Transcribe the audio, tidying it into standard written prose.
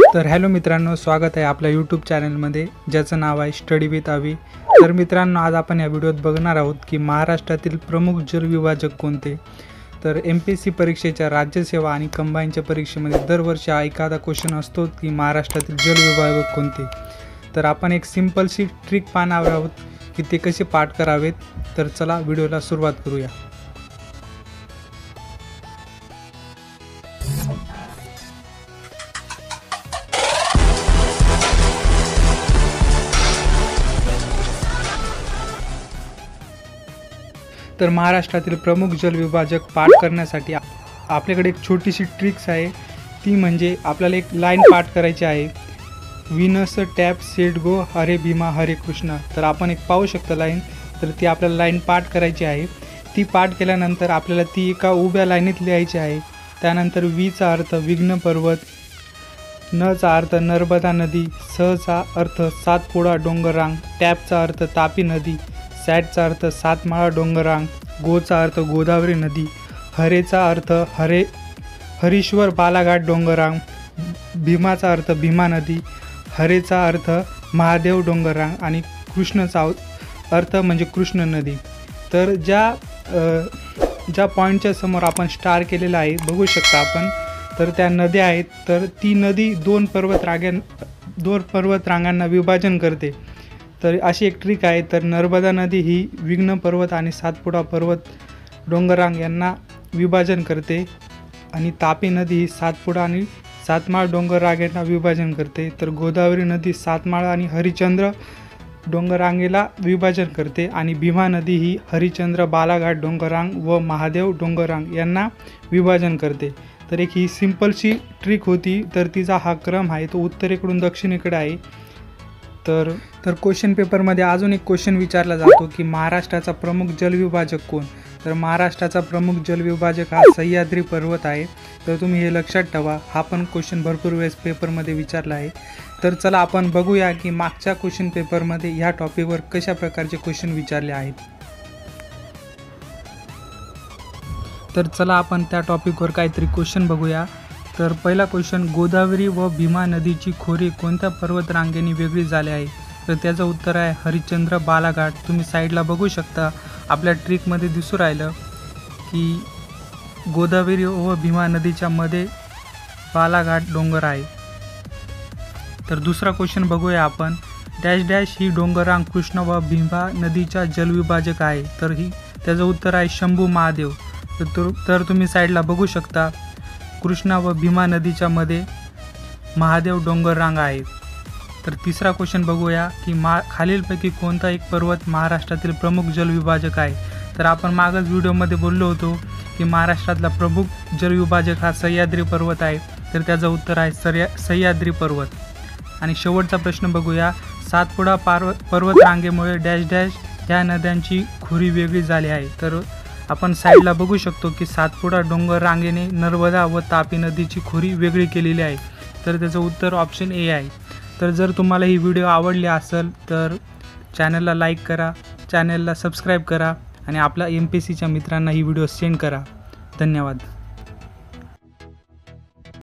तर हॅलो मित्रांनो, स्वागत आहे आपल्या यूट्यूब चॅनलमध्ये ज्याचं नाव आहे स्टडी विथ अवी। तर मित्रांनो, आज आपण या व्हिडिओत बघणार आहोत की महाराष्ट्रातील प्रमुख जलविभाजक कोणते। तर MPSC परीक्षेच्या राज्यसेवा आणि कंबाईनच्या परीक्षेमध्ये दरवर्षी एखादा क्वेश्चन असतो की महाराष्ट्रातील जलविभाजक कोणते। तर आपण एक सिंपलशी ट्रिक पाहणार आहोत की ते कसे पाठ करावेत। तर चला व्हिडिओला सुरुवात करूया। तर महाराष्ट्रातील प्रमुख जलविभाजक पाठ करण्यासाठी आपल्याकडे एक छोटीशी ट्रिक्स आहे, ती म्हणजे आपल्याला एक लाईन पाठ करायची आहे, विनस टॅप सेट गो हरे भीमा हरे कृष्ण। तर आपण एक पाहू शकतो लाईन, तर ती आपल्याला लाईन पाठ करायची आहे। ती पाठ केल्यानंतर आपल्याला ती एका उभ्या लाईनीत लिहायची आहे। त्यानंतर वीचा अर्थ विघ्न पर्वत, नचा अर्थ नर्मदा नदी, सचा अर्थ सातपुडा डोंगररांग, टॅपचा अर्थ तापी नदी, सॅटचा अर्थ सातमाळा डोंगररांग, गोचा अर्थ गोदावरी नदी, हरेचा अर्थ हरीश्वर बालाघाट डोंगररांग, भीमाचा अर्थ भीमा नदी, हरेचा अर्थ महादेव डोंगररांग आणि कृष्णचा अर्थ म्हणजे कृष्ण नदी। तर ज्या पॉईंटच्या समोर आपण स्टार केलेला आहे बघू शकता आपण, तर त्या नद्या आहेत। तर ती नदी दोन पर्वतरांगांना विभाजन करते। तर अशी एक ट्रिक आहे। तर नर्मदा नदी ही विघ्न पर्वत आणि सातपुडा पर्वत डोंगररांग यांना विभाजन करते आणि तापी नदी ही सातपुडा आणि सातमाळ डोंगररांग यांना विभाजन करते। तर गोदावरी नदी सातमाळ आणि हरिश्चंद्र डोंगररांगेला विभाजन करते आणि भीमा नदी ही हरिश्चंद्र बालाघाट डोंगररांग व महादेव डोंगररांग यांना विभाजन करते। तर एक ही सिंपलशी ट्रिक होती। तर तिचा हा क्रम आहे तो उत्तरेकडून दक्षिणेकडे आहे। तर क्वेश्चन पेपरमध्ये अजून एक क्वेश्चन विचारला जातो की महाराष्ट्राचा प्रमुख जलविभाजक कोण। तर महाराष्ट्राचा प्रमुख जलविभाजक हा सह्याद्री पर्वत आहे। तर तुम्ही हे लक्षात ठेवा, हा पण क्वेश्चन भरपूर वेळेस पेपरमध्ये विचारला आहे। तर चला आपण बघूया की मागच्या क्वेश्चन पेपरमध्ये ह्या टॉपिकवर कशा प्रकारचे क्वेश्चन विचारले आहेत। तर चला आपण त्या टॉपिकवर काहीतरी क्वेश्चन बघूया। तर पहिला क्वेश्चन, गोदावरी व भीमा नदीची खोरे कोणत्या पर्वतरांगेने वेगळी झाली आहे। तर त्याचं उत्तर आहे हरिश्चंद्र बालाघाट। तुम्ही साईडला बघू शकता, आपल्या ट्रिकमध्ये दिसू राहिलं की गोदावरी व भीमा नदीच्या मध्ये बालाघाट डोंगर आहे। तर दुसरा क्वेश्चन बघूया आपण, डॅश डॅश ही डोंगररांग कृष्ण व भीमा नदीच्या जलविभाजक आहे। तर त्याचं उत्तर आहे शंभू महादेव। तर तुम्ही साईडला बघू शकता, कृष्णा व भीमा नदीच्या मध्ये महादेव डोंगररांग आहे। तर तिसरा क्वेश्चन बघूया की खालीलपैकी कोणता एक पर्वत महाराष्ट्रातील प्रमुख जलविभाजक आहे। तर आपण मागच व्हिडिओमध्ये बोललो होतो की महाराष्ट्रातला प्रमुख जलविभाजक हा सह्याद्री पर्वत आहे। तर त्याचं उत्तर आहे सह्याद्री पर्वत। आणि शेवटचा प्रश्न बघूया, सातपुडा पर्वतरांगेमुळे डॅश डॅश ह्या नद्यांची खोरी वेगळी झाली आहे। तर आपण साईडला बघू शकतो की सातपुडा डोंगर रांगेने नर्मदा व तापी नदीची खोरी वेगळी केलेली आहे। तर त्याचं उत्तर ऑप्शन ए आहे। तर जर तुम्हाला ही व्हिडिओ आवडली असेल तर चॅनलला लाईक करा, चॅनलला सबस्क्राईब करा आणि आपल्या MPSCच्या मित्रांना ही व्हिडिओ सेंड करा। धन्यवाद।